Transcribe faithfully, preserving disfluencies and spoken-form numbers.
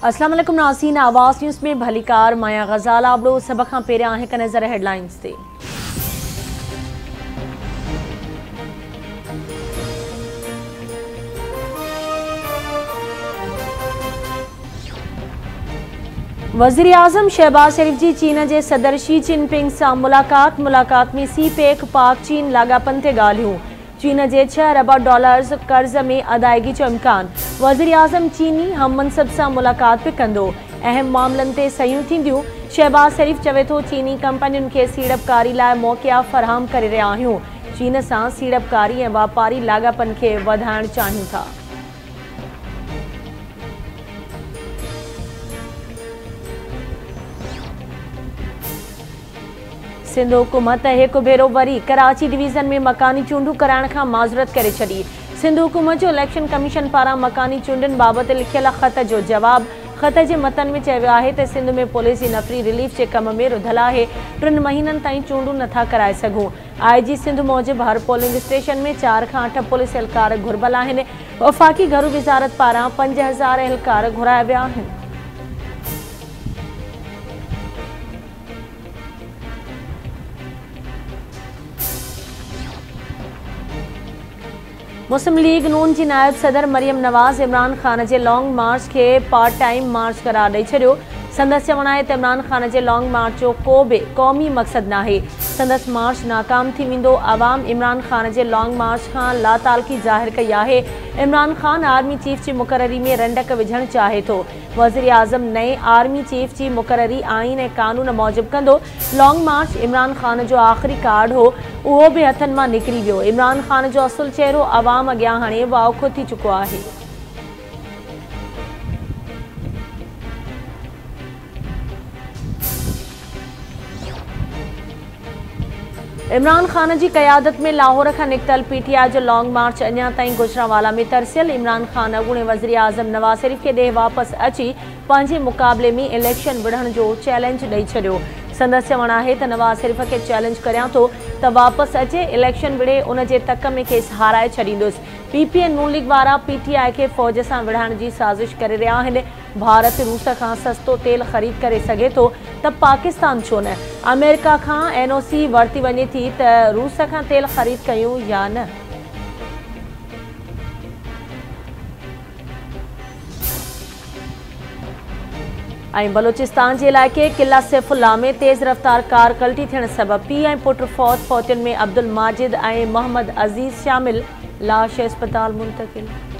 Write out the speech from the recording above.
अस्सलाम वालेकुम नाज़रीन, आवाज़ न्यूज़ में भलीकार माया गज़ाल आबड़ो सब खां पहिरियां आहे हिकु नज़र हेडलाइंस ते। वज़ीर आज़म शहबाज शरीफ जी चीन के सदर शी जिनपिंग से मुलाकात मुलाकात में सी पेक पाक चीन लागापन ते ॻाल्हियूं। चीन के छह अरब डॉलर्स कर्ज में अदायगी जो इम्कान। वज़ीर आज़म चीनी हम मनसब से मुलाकात भी कंदो। अहम मामलन ते सयूं थींदियूं। शहबाज शरीफ चवे तो चीनी कंपनियुनि के सीड़पकारी लाइ मौक़िया फराहम करे रहिया आहियूं। चीन से सीड़पकारी ऐं वापारी लागापन के वधाइण चाहियूं था। सिंध हुकूमत एक भेरो वरी कराची डिवीज़न में मकानी चूंडू कराइण खां माज़रत करे छॾी। सिंध हुकूमत जो इलेक्शन कमीशन पारां मकानी चूंडनि बाबति लिखियल ख़त जो जवाब। ख़त जे मतन में चयो आहे त सिंध में पुलिस जी नफ़री रिलीफ के कम में रुधल आहे। टिनि महीननि ताईं चूंडू नथा कराए सघूं। आई जी सिंध मूजिब हर पोलिंग स्टेशन में चार खां अठ पुलिस एहलकार घुरबल आहिनि। वफ़ाक़ी घरू वज़ारत पारां पंज हज़ार एहलकार घुराया विया आहिनि। मुस्लिम लीग नून की नायब सदर मरियम नवाज इमरान खान के लॉन्ग मार्च के पार्ट टाइम मार्च करार ॾेई छॾियो। संदसि चवण आहे त इमरान खान के लॉन्ग मार्च जो को भी क़ौमी मक़सद नाहे। संदसि मार्च नाकाम थी वेंदो। अवाम इमरान खान के लॉन्ग मार्च खां लातालगी ज़ाहिर कई आहे। इमरान खान आर्मी चीफ की मुक़ररी में रंडक विझण चाहे तो। वज़ीर आज़म नए आर्मी चीफ की मुक़ररी आईन ए कानून मौजिब कंदो। लॉन्ग मार्च इमरान खान जो आख़िरी कार्ड हो, उहो भी हथन मां निकरी वियो। इमरान खान जो असुल चेहरो अवाम अॻियां हाणे वाउखो थी चुको आहे। इमरान खान की क़यादत में लाहौर का निकतल पीटीआई जो लॉन्ग मार्च अञा ताईं गुजरांवाला में तरसियल। इमरान खान अॻूणे वज़ीर आज़म नवाज शरीफ के ॾे वापसि अची पंहिंजे मुक़ाबले में इलेक्शन विढ़ण जो चैलेंज ॾेई छॾियो। संदसि चवण आहे त नवाज शरीफ के चैलेंज करियां थो त वापसि अचे, इलेक्शन विढ़े उन जे तक में खेसि हाराए छॾींदुसि। पीपीएन नून लीग वारा पीटीआई के फौज से विढ़ण की साज़िश करे रहिया आहिनि। भारत रूस खां सस्तो तेल ख़रीद करे सघे तो त पाकिस्तान छो न? अमेरिका खां एनओसी वरती वञे थी त रूस खां तेल ख़रीद कयूं या न? ऐं बलोचिस्तान के इलाइक़े किला सैफुल्ला में तेज़ रफ्तार कार कल्टी थियण सबब पीउ ऐं पुट फौत। फौतियुनि में अब्दुल माजिद ऐं मोहम्मद अज़ीज़ शामिल। लाश अस्पताल मुंतक़िल।